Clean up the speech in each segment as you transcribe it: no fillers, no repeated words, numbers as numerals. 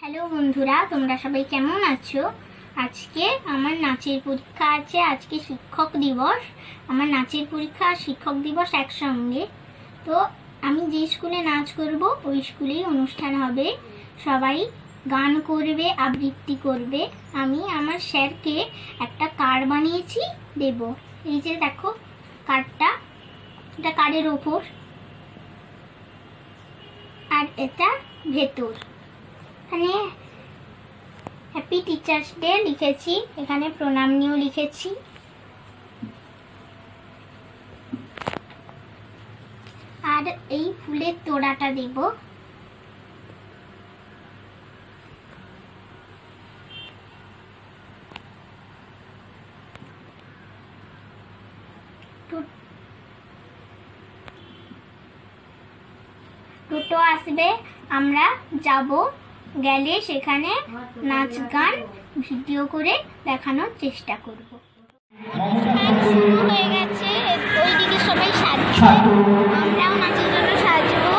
Hello বন্ধুরা, তোমরা সবাই কেমন আছো? আজকে আমার নাচের পরীক্ষা আছে। আজকে শিক্ষক দিবস। আমার নাচের পরীক্ষা আর শিক্ষক দিবস একসঙ্গে। তো আমি যে স্কুলে নাচ করব ওই স্কুলেই অনুষ্ঠান হবে। সবাই গান করবে, আবৃত্তি করবে। আমি আমার স্যারকে একটা কার্ড বানিয়েছি, দেব। এই যে দেখো কার্ডটা, এটা কার্ডের ওপর, আর এটা ভেতর। এখানে হ্যাপি টিচার্স ডে লিখেছি, এখানে প্রণাম নিয়েও লিখেছি। আর এই ফুলের তোড়াটা দেব। টোটো আসবে, আমরা যাব, গেলে সেখানে নাচ গান ভিডিও করে দেখানোর চেষ্টা করব। শুরু হয়ে গেছে, ওইদিকে সবাই সাজছে, আমরাও নাচের জন্য সাজবো।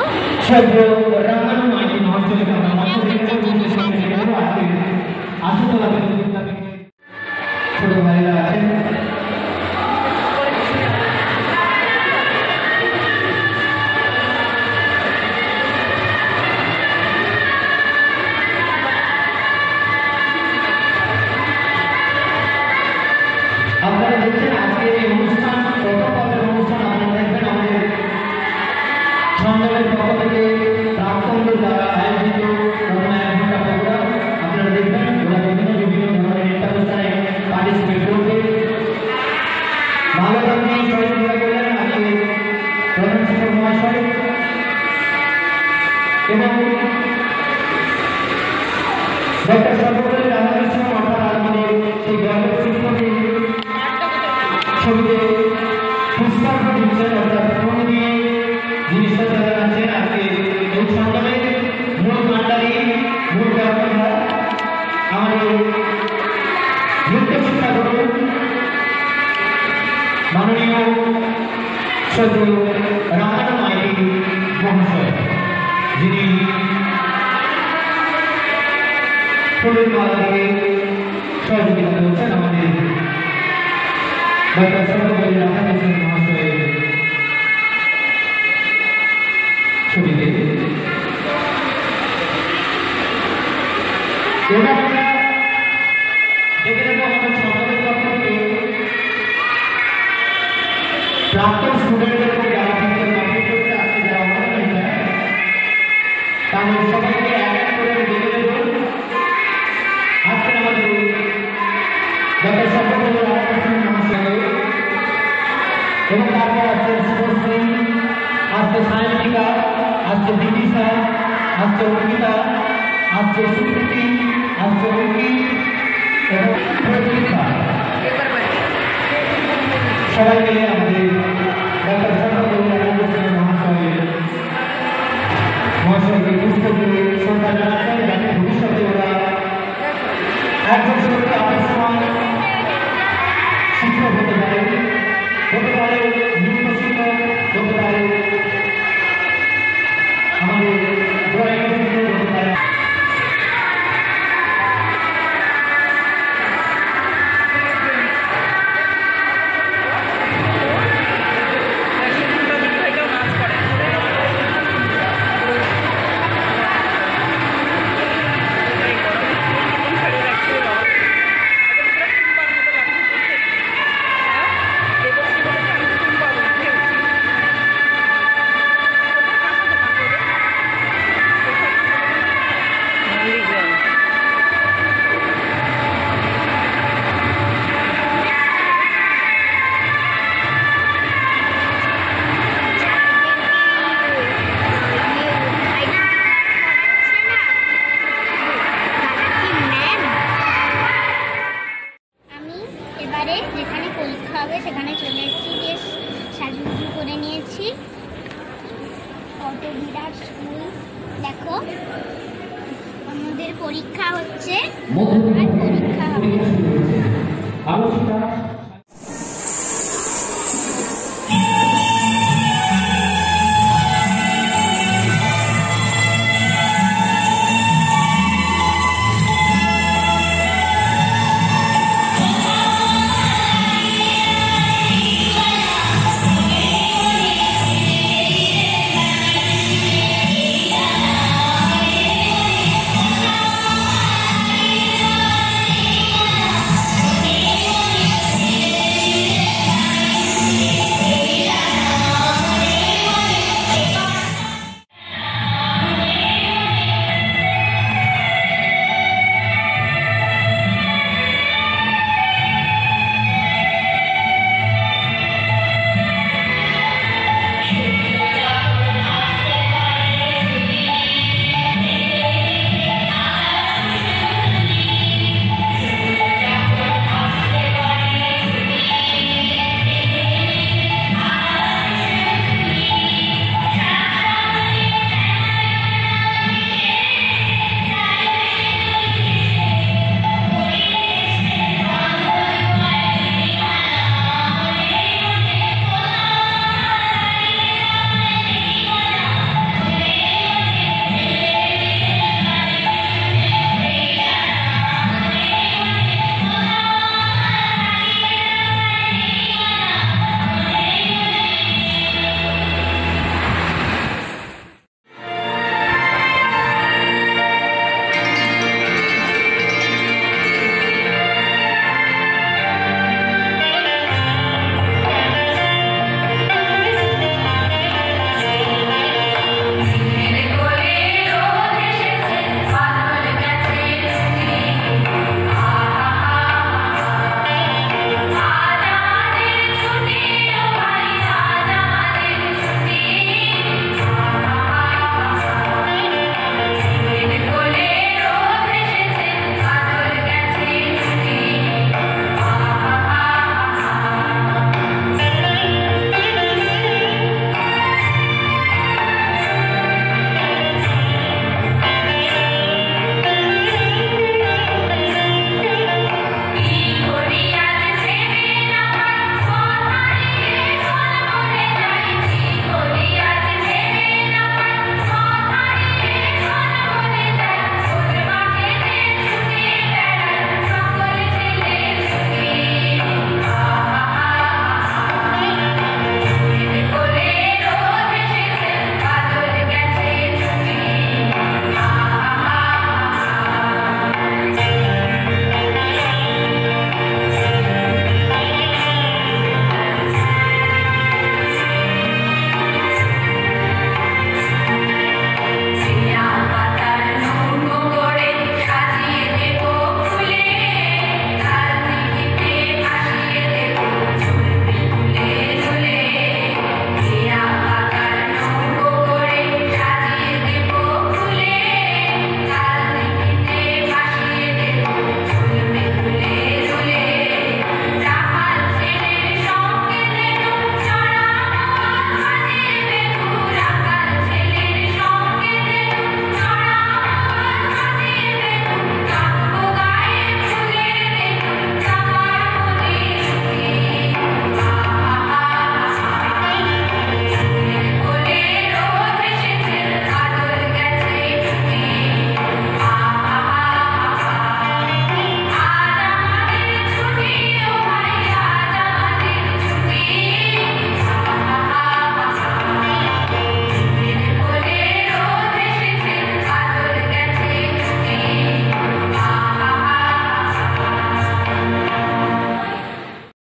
আপনারা দেখছেন আজকে এই অনুষ্ঠান প্রথমবারের অনুষ্ঠান। আপনারা দেখবেন আমাদের ছন্দমের পক্ষ থেকে প্রাক্তনদের দ্বারা আয়োজিত একটা প্রোগ্রাম। আপনারা দেখবেন ওরা বিভিন্ন ধরনের অনুষ্ঠানে পার্টিসিপেট করবে। ভালো থাকবেন, সহযোগিতা করবেন আজকে প্রধান শিক্ষক মহাশয় এবং ডক্টর সর্বপল্লী রাধাকৃষ্ণ অর্থাৎ আমাদের সেই গল্পের শিক্ষকের ছবিতে পুরস্কার দিচ্ছেন, অর্থাৎ ফোন দিয়ে জিনিসটা যারা আছেন। আজকে এই সন্তানের মূল ভান্ডারী, মূল কর্মকর্তা আমাদের নৃত্য শিক্ষা গুরু মাননীয় শ্রদ্ধেয় রামায়ণ মাইতি মহাশয়, যিনি ফুলের মালা দিয়ে সহযোগিতা করছেন আমাদের ডক্টর সর্বপল্লী রাধাকৃষ্ণ মহাশয়ের ছবিতে। এবার আমরা দেখে নেব আমাদের সমাজের পক্ষ থেকে প্রাক্তন স্টুডেন্টদের উপর যারা কমপ্লিট করতে আসছে, যারা অনলাইন হয়েছে, তাদের সবাইকে এক এক করে দেখে নেব। আজকে আমাদের ডক্টর সর্বপল্লী রাধাকৃষ্ণ মহাশয় এবং তারপর আসছে শুভশ্রী, আসছে সায়ন্তিকা, আসছে দিদিশা, আসছে অঙ্কিতা, আসছে সুকৃতি, আসছে অঙ্কিত এবং প্রতীক্ষা। সবাই মিলে আমাদের ডক্টর সর্বপল্লী রাধাকৃষ্ণ মহাশয়কে পুষ্প দিয়ে শ্রদ্ধা জানাচ্ছেন, যাতে ভবিষ্যতে ওরা একজন সত্যি আদর্শবান শিক্ষক হতে পারে, নৃত্য শিক্ষক হতে পারে, আমাদের ড্রয়িং শিক্ষক হতে পারে। যেখানে পরীক্ষা হবে সেখানে চলে এসেছি, বেশ সাজুগুজু করে নিয়েছি। কত বিরাট স্কুল দেখো, আমাদের পরীক্ষা হচ্ছে, আর পরীক্ষা হবে।